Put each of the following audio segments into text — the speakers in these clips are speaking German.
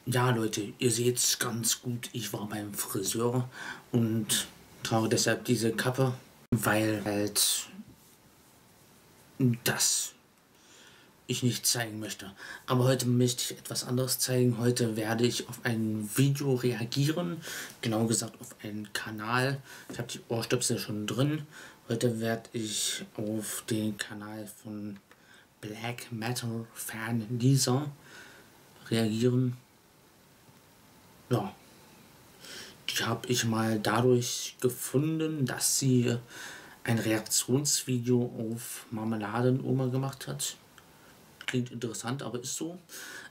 Ja, Leute, ihr seht's ganz gut. Ich war beim Friseur und trage deshalb diese Kappe, weil halt das ich nicht zeigen möchte. Aber heute möchte ich etwas anderes zeigen. Heute werde ich auf ein Video reagieren, genau gesagt auf einen Kanal. Ich habe die Ohrstöpsel schon drin. Heute werde ich auf den Kanal von Black Metal Fan Lisa reagieren. Ja, die habe ich mal dadurch gefunden, dass sie ein Reaktionsvideo auf Marmeladenoma gemacht hat. Klingt interessant, aber ist so.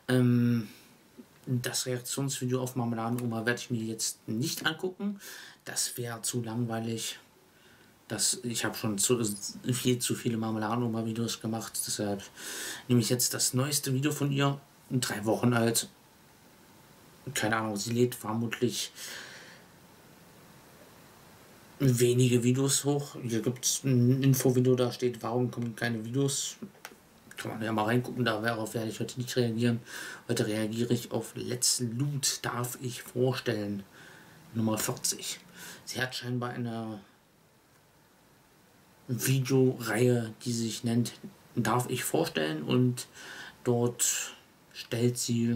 Das Reaktionsvideo auf Marmeladenoma werde ich mir jetzt nicht angucken. Das wäre zu langweilig. Ich habe schon viel zu viele Marmeladenoma-Videos gemacht. Deshalb nehme ich jetzt das neueste Video von ihr. 3 Wochen alt. Keine Ahnung, sie lädt vermutlich wenige Videos hoch. Hier gibt es ein Infovideo, da steht, warum kommen keine Videos. Kann man ja mal reingucken, darauf werde ich heute nicht reagieren. Heute reagiere ich auf Let's Loot, darf ich vorstellen. Nummer 40. Sie hat scheinbar eine Videoreihe, die sich nennt Darf ich vorstellen, und dort stellt sie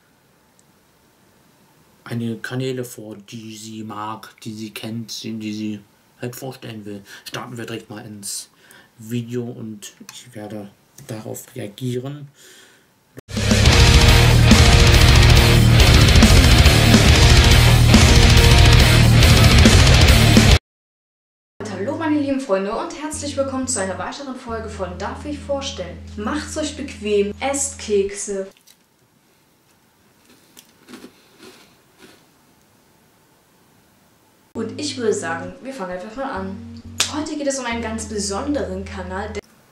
einige Kanäle vor, die sie mag, die sie kennt, die sie halt vorstellen will. Starten wir direkt mal ins Video und ich werde darauf reagieren. Hallo meine lieben Freunde und herzlich willkommen zu einer weiteren Folge von Darf ich vorstellen. Macht's euch bequem, esst Kekse. Und ich würde sagen, wir fangen einfach mal an. Heute geht es um einen ganz besonderen Kanal,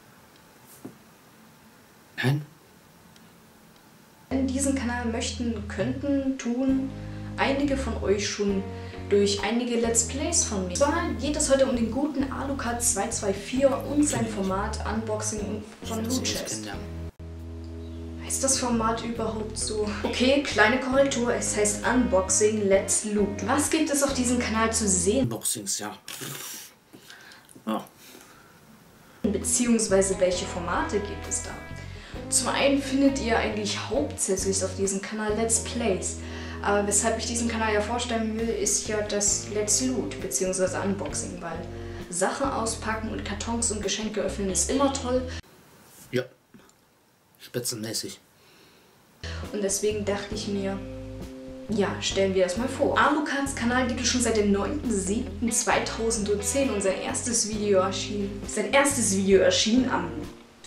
denn diesen Kanal tun einige von euch schon durch einige Let's Plays von mir. Zwar geht es heute um den guten Alucard 224 und sein Format Unboxing von Loot Chest. Heißt das Format überhaupt so? Okay, kleine Korrektur, es heißt Unboxing Let's Loot. Was gibt es auf diesem Kanal zu sehen? Unboxings, ja. Oh. Beziehungsweise welche Formate gibt es da? Zum einen findet ihr eigentlich hauptsächlich auf diesem Kanal Let's Plays. Aber weshalb ich diesen Kanal ja vorstellen will, ist ja das Let's Loot bzw. Unboxing, weil Sachen auspacken und Kartons und Geschenke öffnen ist immer toll. Ja, spitzenmäßig. Und deswegen dachte ich mir, ja, stellen wir das mal vor. Alucards Kanal gibt es schon seit dem 9.7.2010 und sein erstes Video erschien am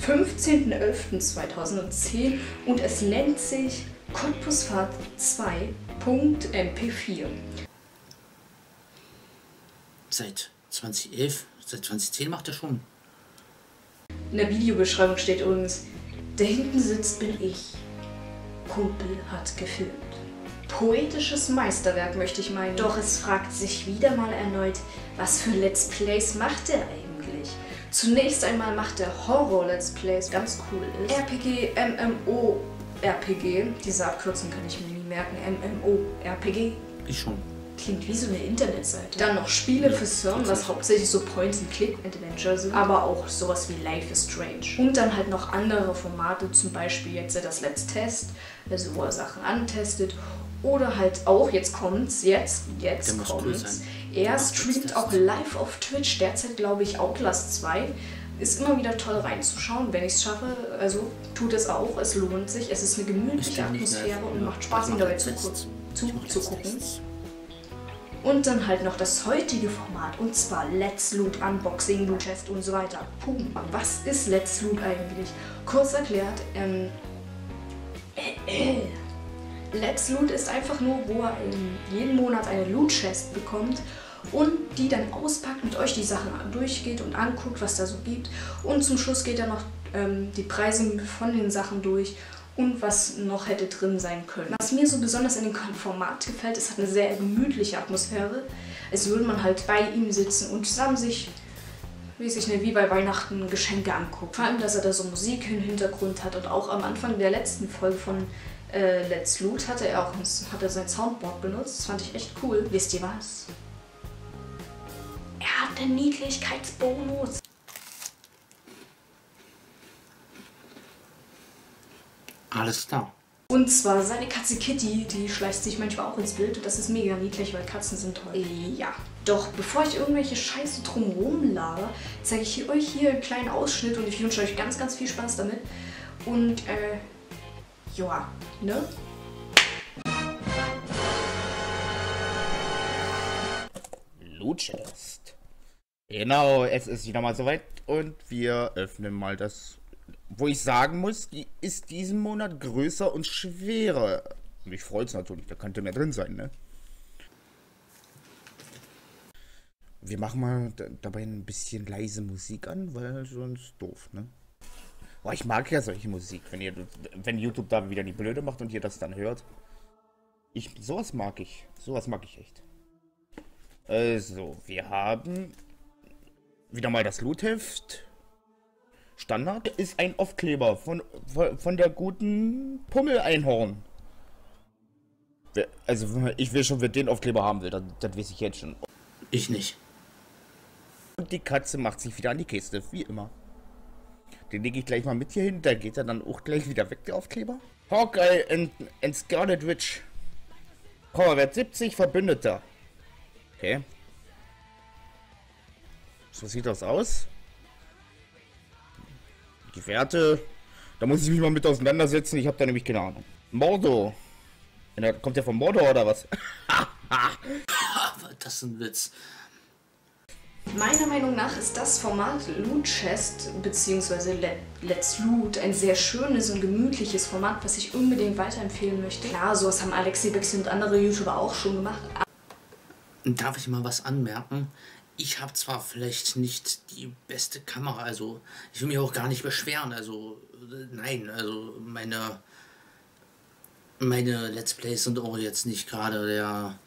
15.11.2010 und es nennt sich Cottbusfahrt 2.mp4. Seit 2011, seit 2010 macht er schon. In der Videobeschreibung steht übrigens, da hinten sitzt bin ich. Kumpel hat gefilmt. Poetisches Meisterwerk möchte ich meinen. Doch es fragt sich wieder mal erneut, was für Let's Plays macht er eigentlich? Zunächst einmal macht er Horror-Let's Plays, ganz cool ist. RPG, MMO, RPG, diese Abkürzung kann ich mir nie merken, MMORPG. Ich schon. Klingt wie so eine Internetseite. Dann noch Spiele für CERN, was hauptsächlich so Point-and-Click-Adventure sind, aber auch sowas wie Life is Strange. Und dann halt noch andere Formate, zum Beispiel jetzt das Let's Test, also wo er Sachen antestet. Oder halt auch, jetzt kommt's. Cool, er streamt auch live auf Twitch, derzeit glaube ich Outlast 2. Ist immer wieder toll reinzuschauen, wenn ich es schaffe. Also tut es auch, es lohnt sich. Es ist eine gemütliche Atmosphäre und macht Spaß, ihm dabei zuzugucken. Und dann halt noch das heutige Format, und zwar Let's Loot, Unboxing, Loot Chest und so weiter. Was ist Let's Loot eigentlich? Kurz erklärt, Let's Loot ist einfach nur, wo er jeden Monat eine Loot Chest bekommt und die dann auspackt, mit euch die Sachen durchgeht und anguckt, was da so gibt. Und zum Schluss geht er noch die Preise von den Sachen durch und was noch hätte drin sein können. Was mir so besonders in dem Format gefällt, es hat eine sehr gemütliche Atmosphäre. Als würde man halt bei ihm sitzen und zusammen sich, wie bei Weihnachten, Geschenke anguckt. Vor allem, dass er da so Musik im Hintergrund hat und auch am Anfang der letzten Folge von Let's Loot hat er sein Soundboard benutzt. Das fand ich echt cool. Wisst ihr was? Er hat den Niedlichkeitsbonus. Alles klar. Und zwar seine Katze Kitty, die schleicht sich manchmal auch ins Bild. Und das ist mega niedlich, weil Katzen sind toll. Ja. Doch bevor ich irgendwelche Scheiße drumherum laber, zeige ich euch hier einen kleinen Ausschnitt und ich wünsche euch ganz, ganz viel Spaß damit. Und ja, ne? Lootchest. Genau, es ist wieder mal soweit und wir öffnen mal das, wo ich sagen muss, die ist diesen Monat größer und schwerer. Mich freut's natürlich, da könnte mehr drin sein, ne? Wir machen mal dabei ein bisschen leise Musik an, weil sonst doof, ne? Oh, ich mag ja solche Musik, wenn YouTube da wieder die Blöde macht und ihr das dann hört. Sowas mag ich echt. Also, wir haben wieder mal das Lootheft. Standard ist ein Aufkleber von der guten Pummel-Einhorn. Also, ich will schon, wer den Aufkleber haben will, das weiß ich jetzt schon. Ich nicht. Und die Katze macht sich wieder an die Kiste, wie immer. Den lege ich gleich mal mit hier hin, da geht er dann auch gleich wieder weg, der Aufkleber. Hawkeye and Scarlet Witch. Powerwert 70, Verbündeter. Okay. So sieht das aus. Die Werte, da muss ich mich mal mit auseinandersetzen, ich habe da nämlich keine Ahnung. Mordo. Kommt der von Mordor oder was? Das ist ein Witz. Meiner Meinung nach ist das Format Loot Chest bzw. Let's Loot ein sehr schönes und gemütliches Format, was ich unbedingt weiterempfehlen möchte. Klar, sowas haben Alexi Bexi und andere YouTuber auch schon gemacht. Darf ich mal was anmerken? Ich habe zwar vielleicht nicht die beste Kamera, also ich will mich auch gar nicht beschweren, also nein, also meine Let's Plays sind auch jetzt nicht gerade der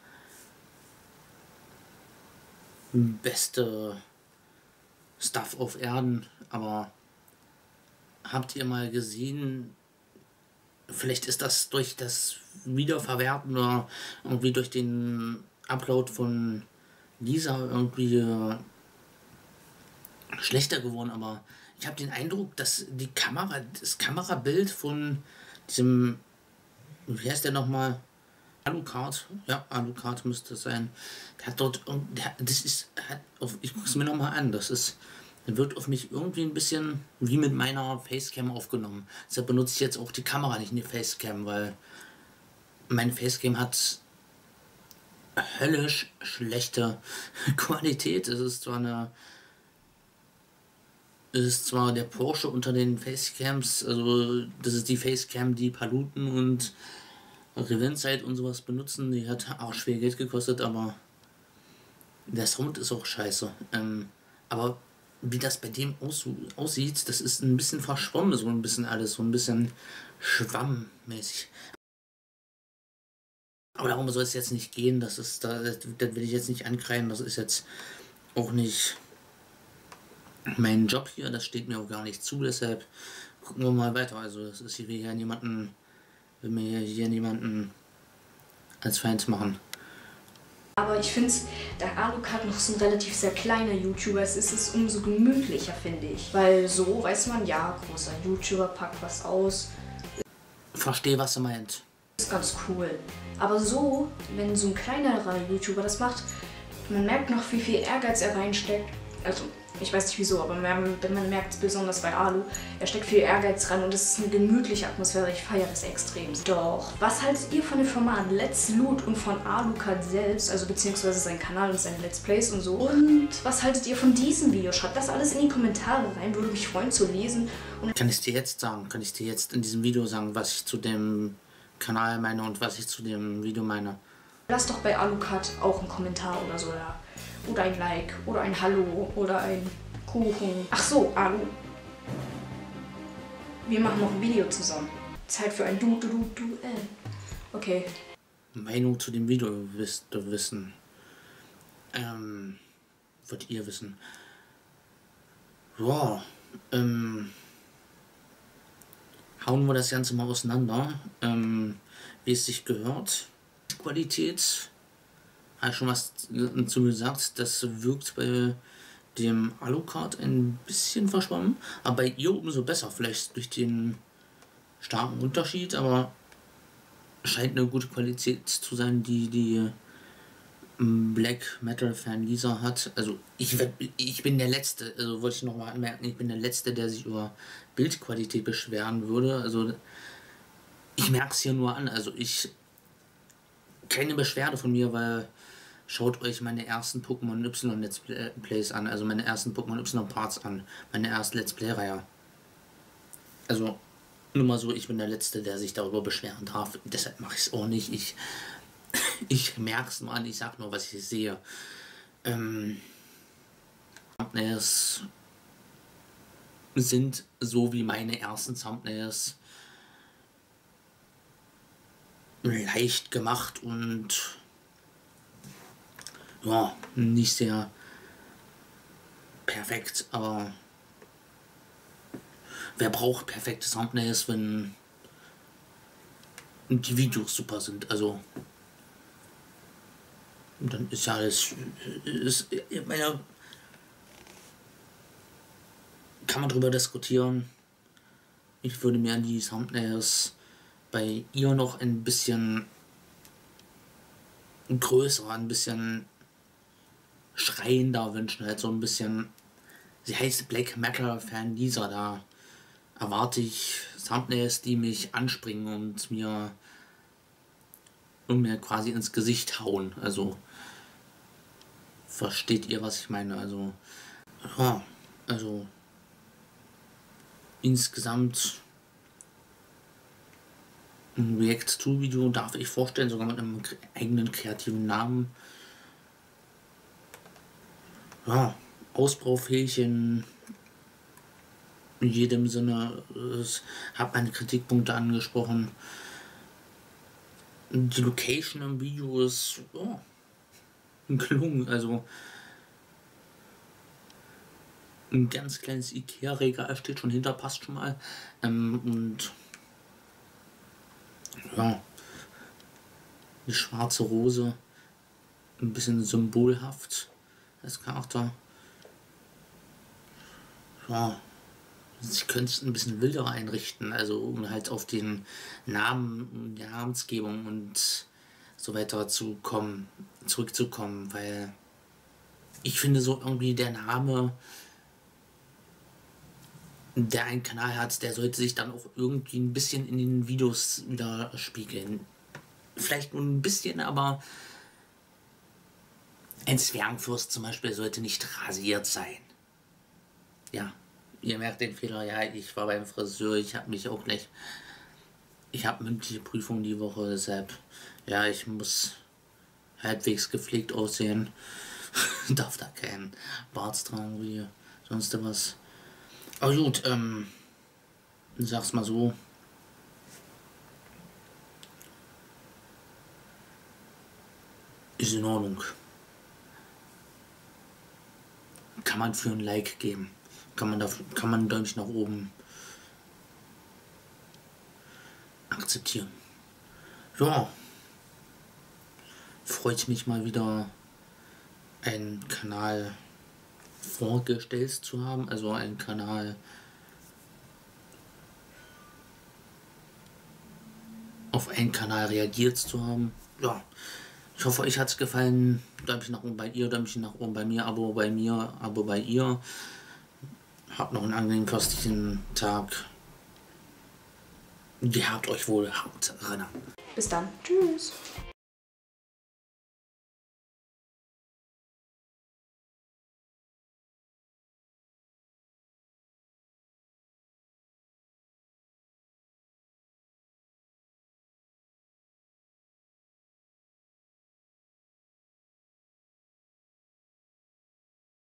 beste Stuff auf Erden, aber habt ihr mal gesehen, vielleicht ist das durch das Wiederverwerten oder irgendwie durch den Upload von Lisa irgendwie schlechter geworden, aber ich habe den Eindruck, dass das Kamerabild von diesem, wie heißt der nochmal? Alucard, ja, Alucard müsste es sein. Der hat dort, ich gucke es mir nochmal an, wird auf mich irgendwie ein bisschen wie mit meiner Facecam aufgenommen. Deshalb benutze ich jetzt auch die Kamera nicht in die Facecam, weil meine Facecam hat höllisch schlechte Qualität. Es ist zwar der Porsche unter den Facecams, also das ist die Facecam, die Paluten und Reventside und sowas benutzen, die hat auch schwer Geld gekostet, aber der Sound ist auch scheiße. Aber wie das bei dem aussieht, das ist ein bisschen verschwommen, so ein bisschen alles, so ein bisschen schwammmäßig. Aber darum soll es jetzt nicht gehen, das will ich jetzt nicht ankreiden, das ist jetzt auch nicht mein Job hier, das steht mir auch gar nicht zu, deshalb gucken wir mal weiter. Also das ist hier will mir hier niemanden als Feind machen. Aber ich finde, da Alucard noch so ein relativ sehr kleiner YouTuber ist, ist es umso gemütlicher, finde ich. Weil so weiß man, ja, großer YouTuber packt was aus. Verstehe, was er meint. Ist ganz cool. Aber so, wenn so ein kleinerer YouTuber das macht, man merkt noch, wie viel Ehrgeiz er reinsteckt. Also, ich weiß nicht wieso, aber man merkt es besonders bei Alu. Er steckt viel Ehrgeiz rein und es ist eine gemütliche Atmosphäre. Ich feiere das extrem. Doch, was haltet ihr von dem Format Let's Loot und von Alucard selbst, also beziehungsweise sein Kanal und seine Let's Plays und so? Und was haltet ihr von diesem Video? Schreibt das alles in die Kommentare rein, würde mich freuen zu lesen. Und kann ich dir jetzt in diesem Video sagen, was ich zu dem Kanal meine und was ich zu dem Video meine? Lasst doch bei Alucard auch einen Kommentar oder so da. Oder ein Like, oder ein Hallo, oder ein Kuchen. Ach so, Alu. Wir machen noch ein Video zusammen. Zeit für ein Duell. Okay. Meinung zu dem Video wissen. Wollt ihr wissen? hauen wir das Ganze mal auseinander. Wie es sich gehört. Qualität, habe ich schon was dazu gesagt, das wirkt bei dem Alucard ein bisschen verschwommen, aber bei ihr umso besser, vielleicht durch den starken Unterschied, aber scheint eine gute Qualität zu sein, die Black Metal Fan Lisa hat. Also ich bin der Letzte, also wollte ich noch mal anmerken, ich bin der Letzte, der sich über Bildqualität beschweren würde. Also ich merke es hier nur an, also keine Beschwerde von mir, weil schaut euch meine ersten Pokémon Y Let's Plays an, also meine ersten Pokémon Y Parts an, meine erste Let's Play-Reihe. Also nur mal so, ich bin der Letzte, der sich darüber beschweren darf, deshalb mache ich es auch nicht. Ich merke es nur an, ich sag nur, was ich sehe. Thumbnails sind so wie meine ersten Thumbnails leicht gemacht und ja, nicht sehr perfekt, aber wer braucht perfekte Thumbnails, wenn die Videos super sind? Also dann ist ja alles, kann man drüber diskutieren. Ich würde mir die Thumbnails bei ihr noch ein bisschen größer, ein bisschen schreiender wünschen, halt so ein bisschen. Sie heißt Black Metal Fan Lisa, da erwarte ich Thumbnails, die mich anspringen und mir quasi ins Gesicht hauen. Also versteht ihr, was ich meine? Also ja, also insgesamt ein React-to-Video darf ich vorstellen, sogar mit einem eigenen kreativen Namen. Ja, ausbaufähig in jedem Sinne. Ich habe meine Kritikpunkte angesprochen. Die Location im Video ist gelungen. Also ein ganz kleines Ikea-Regal steht schon hinter, passt schon mal. Und ja, die schwarze Rose, ein bisschen symbolhaft als Charakter. Ja, sie können es ein bisschen wilder einrichten, also um halt auf den Namen, die Namensgebung und so weiter zurückzukommen, weil ich finde so irgendwie der Name, der einen Kanal hat, der sollte sich dann auch irgendwie ein bisschen in den Videos widerspiegeln. Vielleicht nur ein bisschen, aber ein Zwergenfürst zum Beispiel sollte nicht rasiert sein. Ja, ihr merkt den Fehler, ja, ich war beim Friseur, ich habe mündliche Prüfung die Woche, deshalb, ja, ich muss halbwegs gepflegt aussehen. Darf da keinen Bart tragen wie sonst was. Aber gut, sag's mal so. Ist in Ordnung. Kann man für ein Like geben. Kann man ein Däumchen nach oben akzeptieren. Ja. Freut mich mal wieder, einen Kanal vorgestellt zu haben, also einen Kanal auf einen Kanal reagiert zu haben. Ja, ich hoffe, euch hat es gefallen. Däumchen nach oben bei ihr, Däumchen nach oben bei mir, Abo bei mir, Abo bei ihr. Habt noch einen angenehmen, köstlichen Tag. Gehabt euch wohl, Haut rennen. Bis dann. Tschüss.